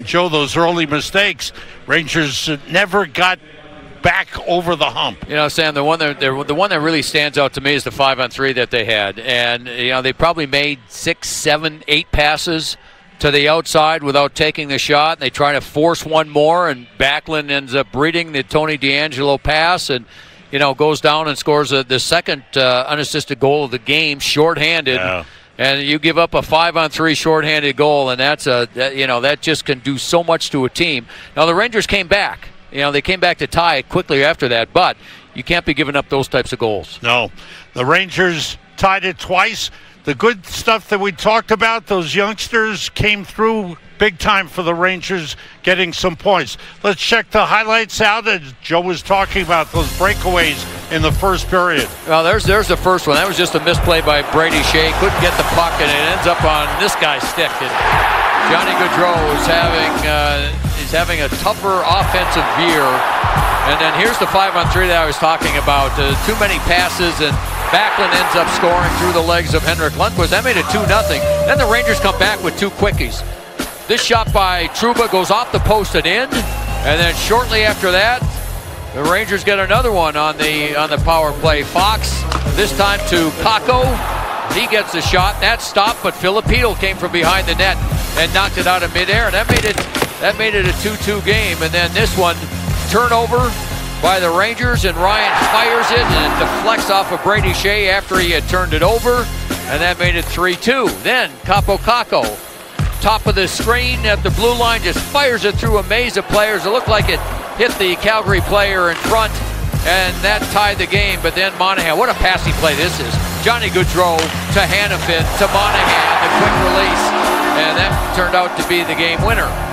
Joe, those early mistakes, Rangers never got back over the hump. You know, Sam, the one that really stands out to me is the 5-on-3 that they had. And, you know, they probably made 6, 7, 8 passes to the outside without taking the shot. And they try to force one more, and Backlund ends up reading the Tony DeAngelo pass and, you know, goes down and scores the second unassisted goal of the game, shorthanded. Yeah. And you give up a 5-on-3 shorthanded goal, and that just can do so much to a team. Now, the Rangers came back. You know, they came back to tie it quickly after that, but you can't be giving up those types of goals. No. The Rangers tied it twice. The good stuff that we talked about, those youngsters came through big time for the Rangers, getting some points. Let's check the highlights out, as Joe was talking about, those breakaways in the first period. Well, there's the first one. That was just a misplay by Brady Shea. Couldn't get the puck, and it ends up on this guy's stick. And Johnny Gaudreau is having a tougher offensive year. And then here's the 5-on-3 that I was talking about. Too many passes, and Backlund ends up scoring through the legs of Henrik Lundqvist. That made it 2-0. Then the Rangers come back with 2 quickies. This shot by Trouba goes off the post and in, and then shortly after that, the Rangers get another one on the power play. Fox, this time to Kakko. He gets the shot. That stopped, but Filipino came from behind the net and knocked it out of midair. And that made it a 2-2 game. And then this one, turnover by the Rangers, and Ryan fires it, and it deflects off of Brady Shea after he had turned it over, and that made it 3-2. Then Kaapo Kakko, top of the screen at the blue line, just fires it through a maze of players. It looked like it hit the Calgary player in front, and that tied the game. But then Monahan, what a passing play this is. Johnny Gaudreau to Hanifin to Monahan, the quick release, and that turned out to be the game winner.